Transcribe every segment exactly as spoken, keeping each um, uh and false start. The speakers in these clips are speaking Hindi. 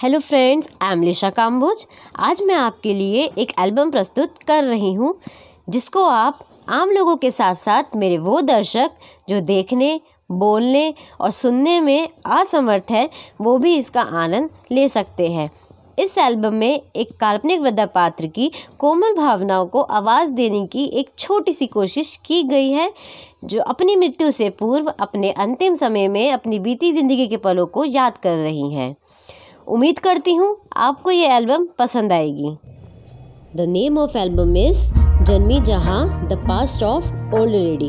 Hello friends, I am Lisha Kamboj. आज मैं आपके लिए एक एल्बम प्रस्तुत कर रही हूँ जिसको आप आम लोगों के साथ साथ मेरे वो दर्शक जो देखने, बोलने और सुनने में असमर्थ है वो भी इसका आनंद ले सकते हैं। इस एल्बम में एक काल्पनिक वृद्धा पात्र की कोमल भावनाओं को आवाज़ देने की एक छोटी सी कोशिश की गई है, जो अपनी मृत्यु से पूर्व अपने अंतिम समय में अपनी बीती जिंदगी के पलों को याद कर रही हैं। उम्मीद करती हूँ आपको ये एल्बम पसंद आएगी। The name of album is जन्मी जहाँ the past of old lady.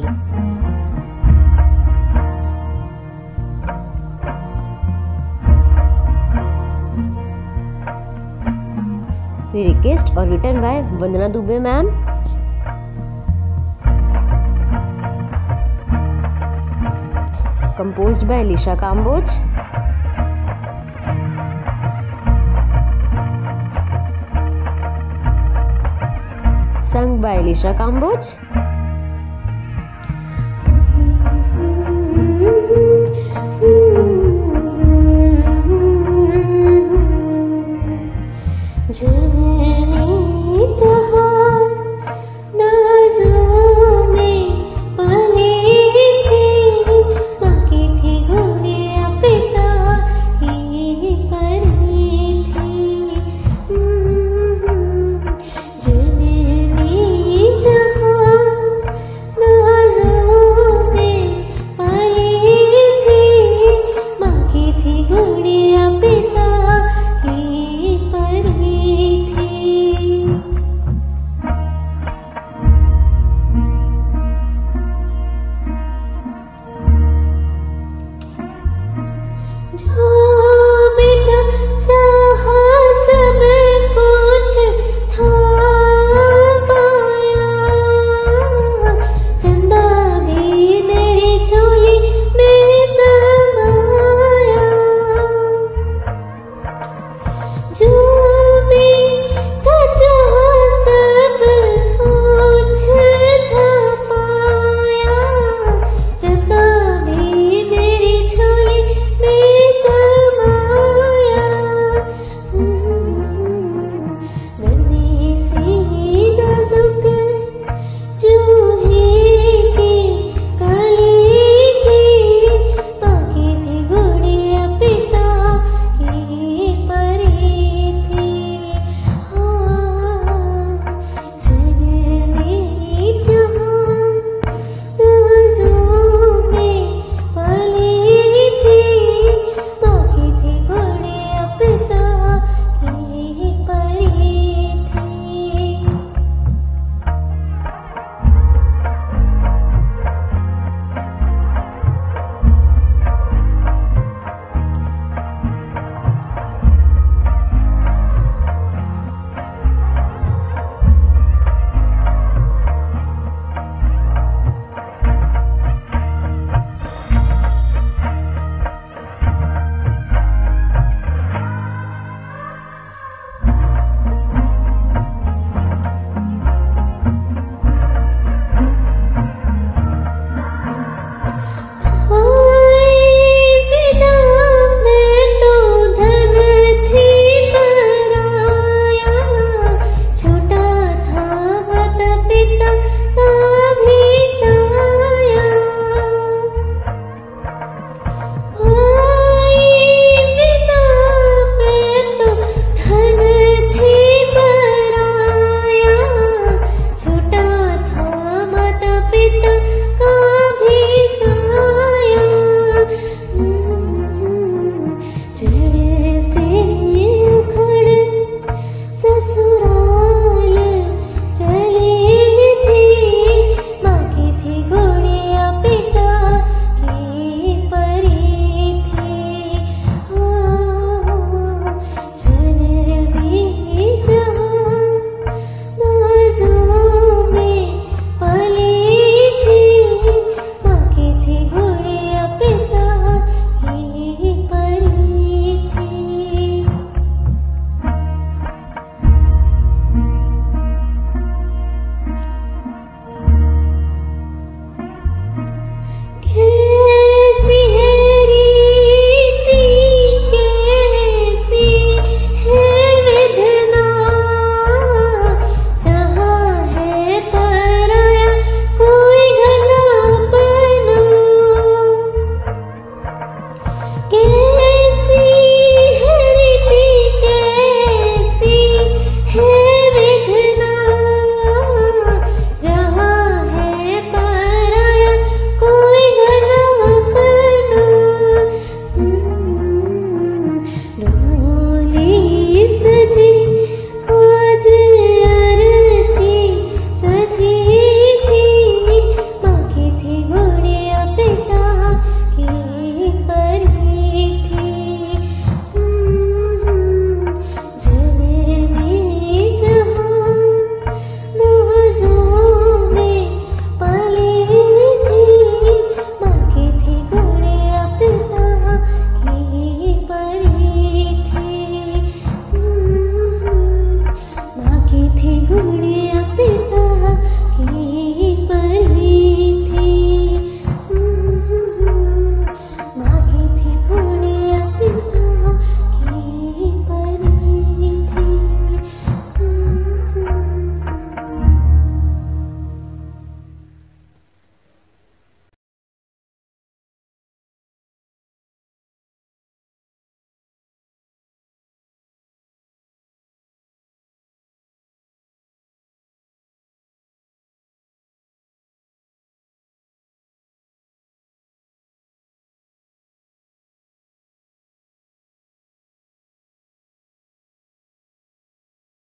Lyricist और written by Vandana Dubey ma'am. Composed by Lisha Kamboj. Sung by Lisha Kamboj. गुड़िया पिता की पर थी। मीठे घुंघरू